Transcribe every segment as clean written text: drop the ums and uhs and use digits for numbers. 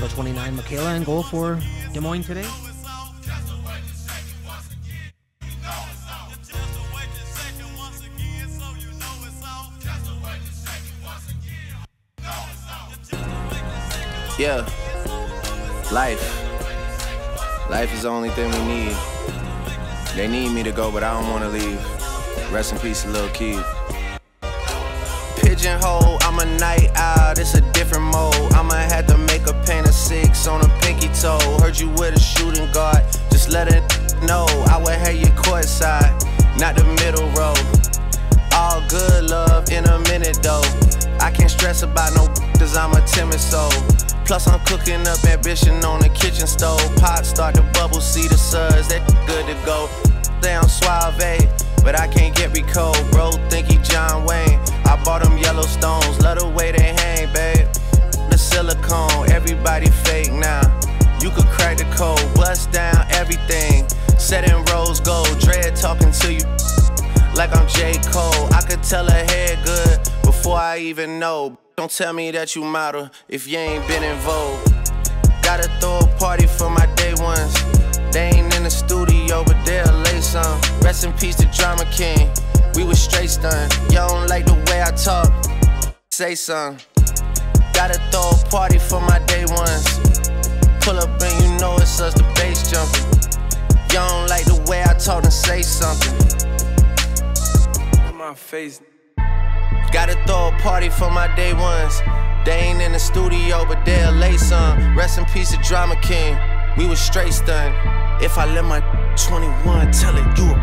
Number 29, Makela in goal for Des Moines today. Yeah, life is the only thing we need. They need me to go, but I don't want to leave. Rest in peace, Lil' Keith. Pigeonhole, I'm a night owl, it's a different mode. I'ma have to make a paint of 6 on a pinky toe. Heard you with a shooting guard, just let it know. I would have you courtside, not the middle row. All good love in a minute though. I can't stress about no cause I'm a timid soul. Plus I'm cooking up ambition on the kitchen stove. Pot start to bubble, see the suds, that good to go. Down suave, but I can't get me cold. Bro, think he John Wayne. I bought them yellow stones, love the way they hang, babe. The silicone, everybody fake now. You could crack the code, bust down everything. Set in rose gold, dread talking to you like I'm J. Cole. I could tell her head good before I even know. Don't tell me that you model if you ain't been in vogue. Gotta throw a party for my day ones. They ain't in the studio, but they'll lay some. Rest in peace to Drama King, we was straight stunned. Y'all don't like the way I talk, say something. Gotta throw a party for my day ones. Pull up and you know it's us, the bass jumping. Y'all don't like the way I talk, and say something. My face. Gotta throw a party for my day ones. They ain't in the studio, but they'll lay some. Rest in peace to Drama King, we was straight stunned. If I let my 21 tell it, you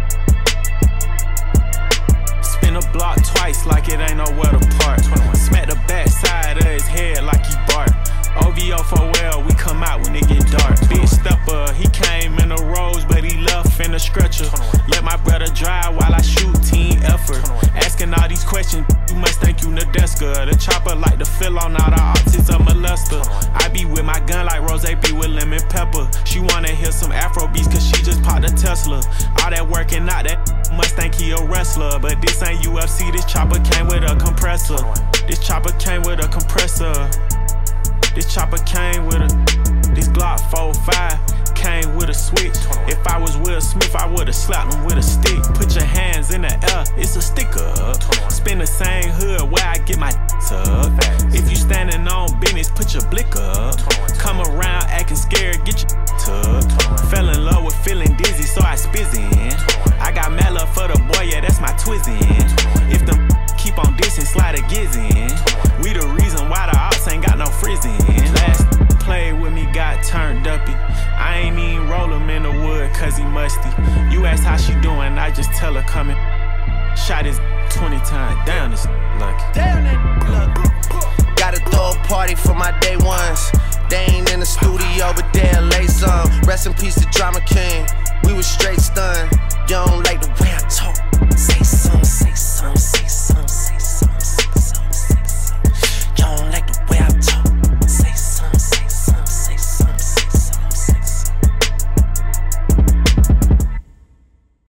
spin a block twice like it ain't nowhere to park. Smack the back side of his head like he bark. OVO for well, we come out when it get dark. Big stepper, he came in a rose, but he left in a stretcher. Let my brother drive while I shoot, team effort. Asking all these questions, you must think you Nadeska. The chopper like to fill on all the optics of molester. I be with my gun like Rose be with lemon pepper. She wanna hear some Afro beats cause she just popped a Tesla. All that working out, that must think he a wrestler. But this ain't UFC, this chopper came with a compressor. This chopper came with a compressor. This chopper came with this Glock 45 came with a switch. If I was Will Smith, I would've slapped him with a stick. Put your hands in the air, it's a sticker. Spin the same hood where I get my up. If you standing on business, put your blick up. Come around acting scared, get your tucked. Fell in love with feeling dizzy, so I spizzin'. I got mad love for the boy, yeah, that's my twizzin'. If them keep on dissing, slide a gizzin'. We the reason why the ops ain't got no frizzin'. Last played with me, got turned uppy. I ain't even roll him in the wood cause he musty. You ask how she doing, I just tell her coming. Shot his 20 times, down this lucky. Damn that lucky. Gotta throw a party for my day ones. They ain't in the studio, but they'll lay some. Rest in peace to Drama King, we was straight stunned. You don't like the way I talk, say something, say something, say something.